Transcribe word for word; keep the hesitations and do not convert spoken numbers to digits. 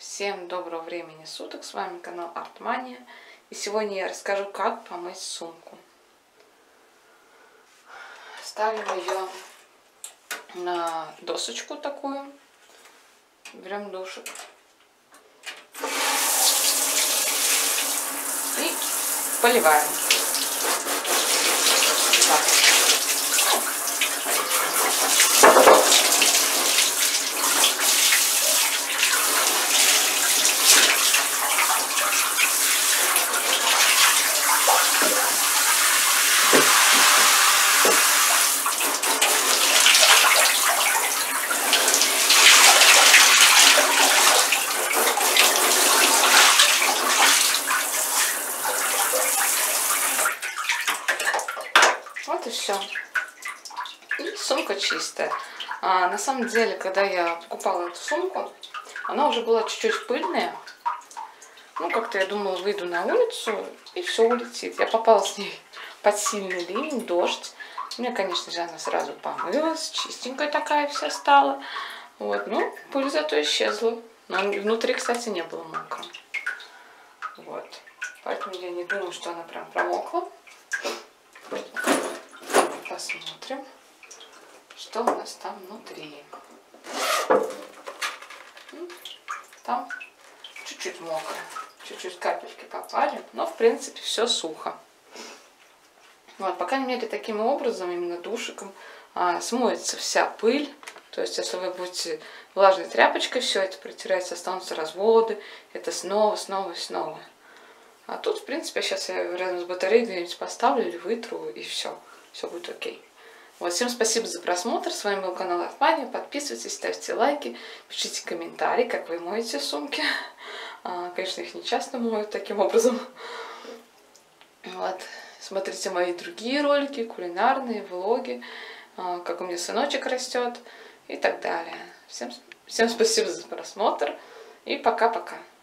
Всем доброго времени суток, с вами канал Артмания, и сегодня я расскажу, как помыть сумку. Ставим ее на досочку такую, берем душик и поливаем. Так. Вот и все. И сумка чистая. А на самом деле, когда я покупала эту сумку, она уже была чуть-чуть пыльная. Ну, как-то я думала, выйду на улицу, и все улетит. Я попала с ней под сильный ливень, дождь. Мне, конечно же, она сразу помылась, чистенькая такая вся стала. Вот, ну, пыль зато исчезла. Но внутри, кстати, не было мокро. Вот. Поэтому я не думаю, что она прям промокла. Посмотрим, что у нас там внутри. Там чуть-чуть мокро, чуть-чуть капельки попали, но в принципе все сухо. Вот, по крайней мере, таким образом, именно душиком, а, смоется вся пыль. То есть, если вы будете влажной тряпочкой все это протирать, останутся разводы, это снова, снова и снова. А тут, в принципе, сейчас я рядом с батареей где-нибудь поставлю или вытру, и все. Все будет окей. Вот, всем спасибо за просмотр. С вами был канал Артмания. Подписывайтесь, ставьте лайки, пишите комментарии, как вы моете сумки. А, конечно, их не часто моют таким образом. Вот. Смотрите мои другие ролики, кулинарные, влоги, а, как у меня сыночек растет и так далее. Всем, всем спасибо за просмотр и пока-пока.